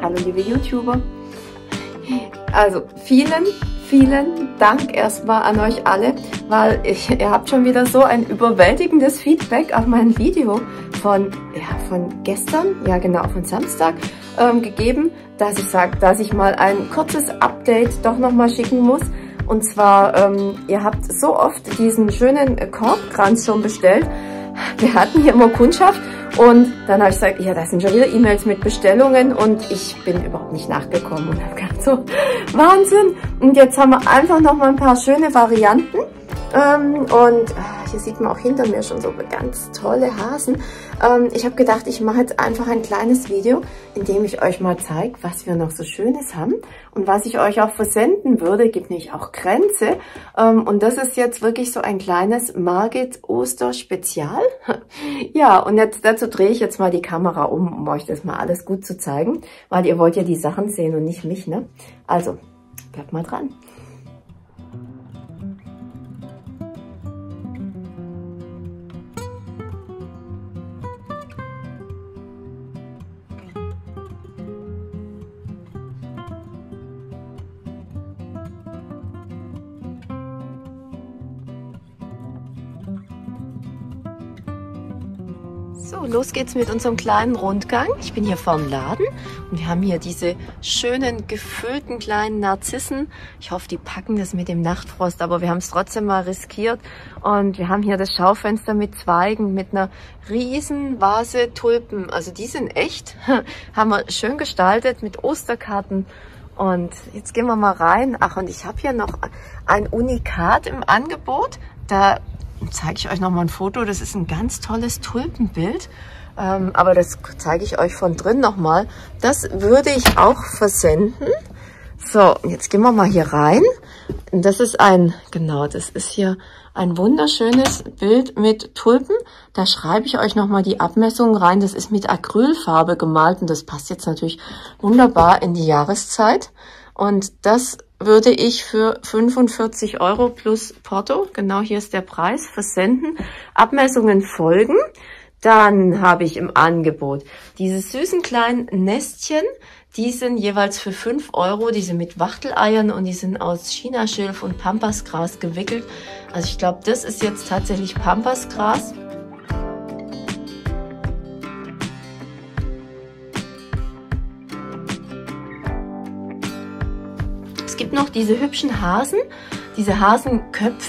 Hallo liebe YouTuber. Also vielen Dank erstmal an euch alle, weil ihr habt schon wieder so ein überwältigendes Feedback auf mein Video von gestern, ja genau, von Samstag gegeben, dass ich sage, dass ich mal ein kurzes Update doch nochmal schicken muss. Und zwar, ihr habt so oft diesen schönen Korbkranz schon bestellt. Wir hatten hier immer Kundschaft und dann habe ich gesagt, ja, da sind schon wieder E-Mails mit Bestellungen und ich bin überhaupt nicht nachgekommen und habe gedacht, so, Wahnsinn. Und jetzt haben wir einfach noch mal ein paar schöne Varianten und hier sieht man auch hinter mir schon so ganz tolle Hasen. Ich habe gedacht, ich mache jetzt einfach ein kleines Video, in dem ich euch mal zeige, was wir noch so Schönes haben und was ich euch auch versenden würde. Gibt nämlich auch Kränze und das ist jetzt wirklich so ein kleines Margit Oster Spezial. Ja, und jetzt dazu drehe ich jetzt mal die Kamera um euch das mal alles gut zu zeigen, weil ihr wollt ja die Sachen sehen und nicht mich, ne? Also, bleibt mal dran. So, los geht's mit unserem kleinen Rundgang. Ich bin hier vorm Laden und wir haben hier diese schönen, gefüllten kleinen Narzissen. Ich hoffe, die packen das mit dem Nachtfrost, aber wir haben es trotzdem mal riskiert. Und wir haben hier das Schaufenster mit Zweigen, mit einer riesen Vase Tulpen. Also die sind echt, haben wir schön gestaltet mit Osterkarten. Und jetzt gehen wir mal rein. Ach, und ich habe hier noch ein Unikat im Angebot. Da zeige ich euch noch mal ein Foto. Das ist ein ganz tolles Tulpenbild, aber das zeige ich euch von drin noch mal. Das würde ich auch versenden. So, jetzt gehen wir mal hier rein. Das ist das ist hier ein wunderschönes Bild mit Tulpen. Da schreibe ich euch noch mal die Abmessungen rein. Das ist mit Acrylfarbe gemalt und das passt jetzt natürlich wunderbar in die Jahreszeit. Und das würde ich für 45 € plus Porto, genau hier ist der Preis, versenden. Abmessungen folgen. Dann habe ich im Angebot diese süßen kleinen Nestchen. Die sind jeweils für 5 €. Die sind mit Wachteleiern und die sind aus Chinaschilf und Pampasgras gewickelt. Also ich glaube, das ist jetzt tatsächlich Pampasgras. Es gibt noch diese hübschen Hasen, diese Hasenköpfe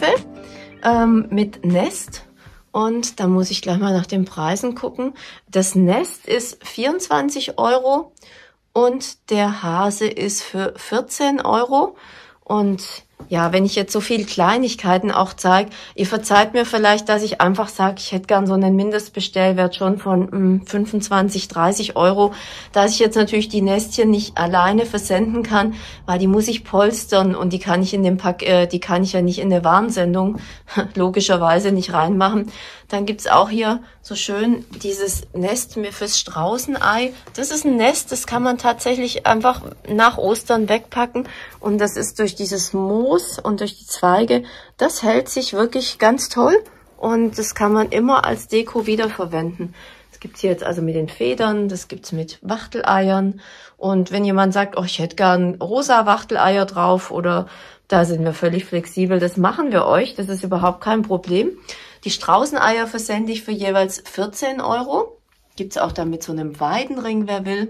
mit Nest. Und da muss ich gleich mal nach den Preisen gucken. Das Nest ist 24 € und der Hase ist für 14 €. Und ja, wenn ich jetzt so viele Kleinigkeiten auch zeige, ihr verzeiht mir vielleicht, dass ich einfach sage, ich hätte gern so einen Mindestbestellwert schon von 25, 30 €, dass ich jetzt natürlich die Nestchen nicht alleine versenden kann, weil die muss ich polstern und die kann ich die kann ich ja nicht in der Warnsendung logischerweise nicht reinmachen. Dann gibt's auch hier so schön dieses Nest mir fürs Straußenei. Das ist ein Nest, das kann man tatsächlich einfach nach Ostern wegpacken und das ist durch dieses Moos und durch die Zweige, das hält sich wirklich ganz toll und das kann man immer als Deko wiederverwenden. Das gibt's hier jetzt also mit den Federn, das gibt's mit Wachteleiern und wenn jemand sagt, oh, ich hätte gern rosa Wachteleier drauf oder da sind wir völlig flexibel, das machen wir euch, das ist überhaupt kein Problem. Die Straußeneier versende ich für jeweils 14 €. Gibt's auch da mit so einem Weidenring, wer will.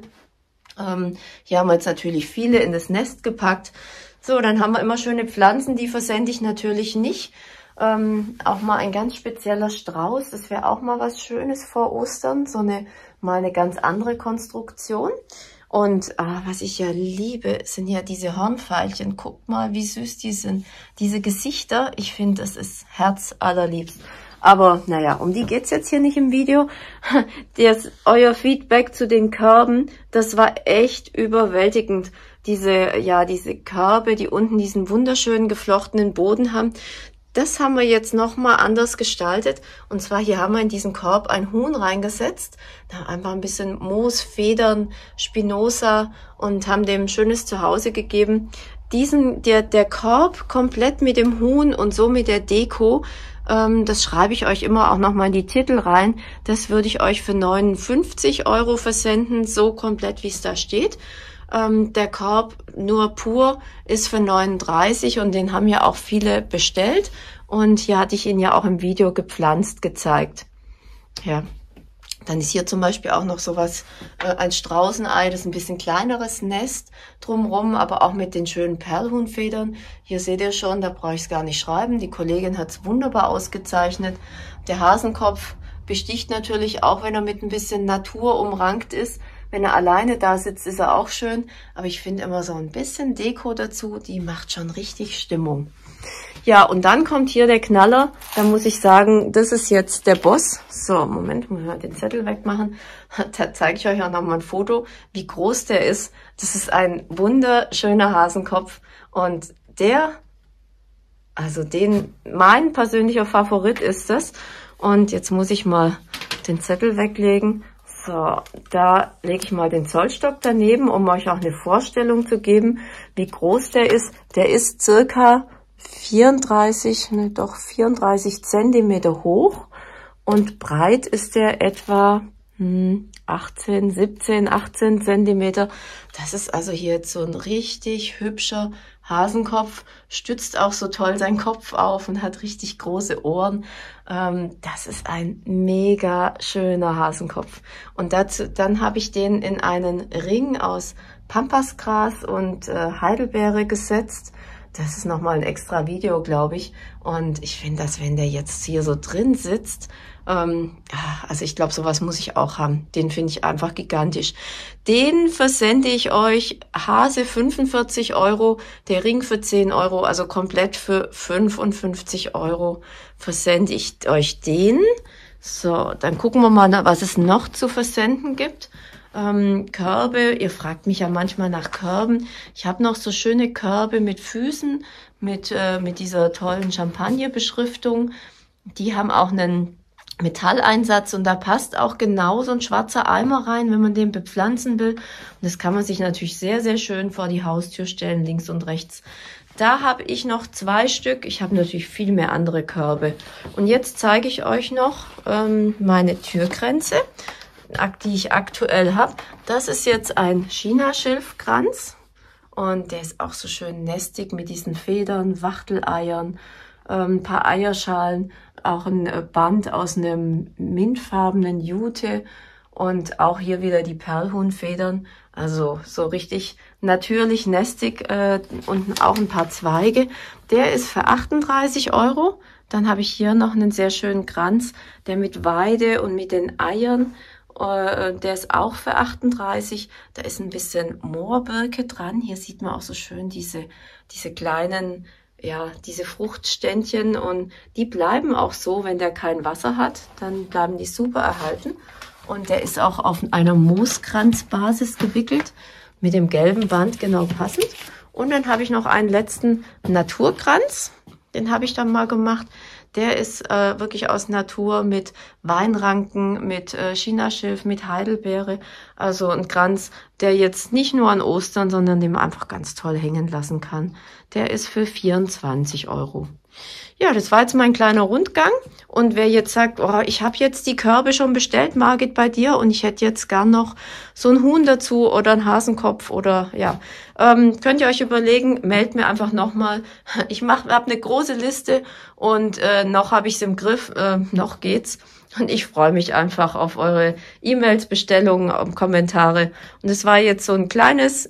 Hier haben wir jetzt natürlich viele in das Nest gepackt. So, dann haben wir immer schöne Pflanzen, die versende ich natürlich nicht. Auch mal ein ganz spezieller Strauß, das wäre auch mal was Schönes vor Ostern. Mal eine ganz andere Konstruktion. Und was ich ja liebe, sind ja diese Hornfeilchen. Guckt mal, wie süß die sind. Diese Gesichter, ich finde, das ist herzallerliebst. Aber naja, um die geht's jetzt hier nicht im Video. Euer Feedback zu den Körben, das war echt überwältigend. Diese Körbe, die unten diesen wunderschönen geflochtenen Boden haben, das haben wir jetzt nochmal anders gestaltet. Und zwar hier haben wir in diesen Korb ein Huhn reingesetzt. Da einfach ein bisschen Moos, Federn, Spinoza und haben dem ein schönes Zuhause gegeben. Der Korb komplett mit dem Huhn und so mit der Deko, das schreibe ich euch immer auch nochmal in die Titel rein. Das würde ich euch für 59 € versenden, so komplett wie es da steht. Der Korb nur pur ist für 39 und den haben ja auch viele bestellt. Und hier hatte ich ihn ja auch im Video gepflanzt gezeigt. Ja. Dann ist hier zum Beispiel auch noch sowas, ein Straußenei, das ist ein bisschen kleineres Nest drumrum, aber auch mit den schönen Perlhuhnfedern. Hier seht ihr schon, da brauche ich es gar nicht schreiben. Die Kollegin hat es wunderbar ausgezeichnet. Der Hasenkopf besticht natürlich auch, wenn er mit ein bisschen Natur umrankt ist. Wenn er alleine da sitzt, ist er auch schön. Aber ich finde immer so ein bisschen Deko dazu, die macht schon richtig Stimmung. Ja, und dann kommt hier der Knaller. Da muss ich sagen, das ist jetzt der Boss. So, Moment, muss ich mal den Zettel wegmachen. Da zeige ich euch auch nochmal ein Foto, wie groß der ist. Das ist ein wunderschöner Hasenkopf. Und der, also mein persönlicher Favorit ist das. Und jetzt muss ich mal den Zettel weglegen. So, da lege ich mal den Zollstock daneben, um euch auch eine Vorstellung zu geben, wie groß der ist. Der ist circa 34 Zentimeter hoch und breit ist der etwa 18 Zentimeter. Das ist also hier jetzt so ein richtig hübscher Hasenkopf, stützt auch so toll seinen Kopf auf und hat richtig große Ohren. Das ist ein mega schöner Hasenkopf. Und dann habe ich den in einen Ring aus Pampasgras und Heidelbeere gesetzt. Das ist nochmal ein extra Video, glaube ich. Und ich finde, dass wenn der jetzt hier so drin sitzt, also ich glaube, sowas muss ich auch haben. Den finde ich einfach gigantisch. Den versende ich euch, Hase 45 €, der Ring für 10 €, also komplett für 55 € versende ich euch den. So, dann gucken wir mal, was es noch zu versenden gibt. Körbe, ihr fragt mich ja manchmal nach Körben. Ich habe noch so schöne Körbe mit Füßen, mit dieser tollen Champagner-Beschriftung. Die haben auch einen Metalleinsatz und da passt auch genau so ein schwarzer Eimer rein, wenn man den bepflanzen will. Und das kann man sich natürlich sehr, sehr schön vor die Haustür stellen, links und rechts. Da habe ich noch 2 Stück. Ich habe natürlich viel mehr andere Körbe. Und jetzt zeige ich euch noch meine Türkränze, die ich aktuell habe. Das ist jetzt ein China-Schilfkranz und der ist auch so schön nestig mit diesen Federn, Wachteleiern, ein paar Eierschalen, auch ein Band aus einem mintfarbenen Jute und auch hier wieder die Perlhuhnfedern. Also so richtig natürlich nestig und auch ein paar Zweige. Der ist für 38 €. Dann habe ich hier noch einen sehr schönen Kranz, der mit Weide und mit den Eiern. Der ist auch für 38. Da ist ein bisschen Moorbirke dran. Hier sieht man auch so schön diese kleinen, ja, diese Fruchtständchen. Und die bleiben auch so, wenn der kein Wasser hat. Dann bleiben die super erhalten. Und der ist auch auf einer Mooskranzbasis gewickelt. Mit dem gelben Band genau passend. Und dann habe ich noch einen letzten Naturkranz. Den habe ich dann mal gemacht. Der ist wirklich aus Natur mit Weinranken, mit Chinaschilf, mit Heidelbeere. Also ein Kranz, der jetzt nicht nur an Ostern, sondern den man einfach ganz toll hängen lassen kann. Der ist für 24 €. Ja, das war jetzt mein kleiner Rundgang. Und wer jetzt sagt, oh, ich habe jetzt die Körbe schon bestellt, Margit, bei dir und ich hätte jetzt gern noch so ein Huhn dazu oder einen Hasenkopf oder ja, könnt ihr euch überlegen, meldet mir einfach nochmal. Ich habe eine große Liste und noch habe ich es im Griff, noch geht's. Und ich freue mich einfach auf eure E-Mails, Bestellungen, Kommentare. Und es war jetzt so ein kleines,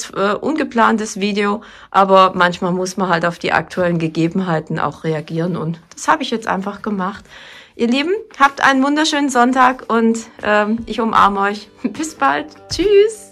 ungeplantes Video, aber manchmal muss man halt auf die aktuellen Gegebenheiten auch reagieren und das habe ich jetzt einfach gemacht. Ihr Lieben, habt einen wunderschönen Sonntag und ich umarme euch. Bis bald. Tschüss.